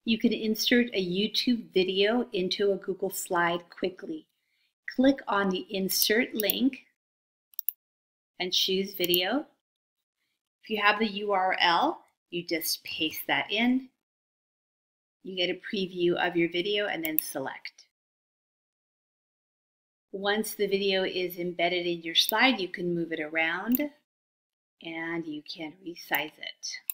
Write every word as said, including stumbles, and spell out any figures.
You can insert a YouTube video into a Google slide quickly. Click on the Insert link and choose Video. If you have the U R L, you just paste that in. You get a preview of your video and then select. Once the video is embedded in your slide, you can move it around and you can resize it.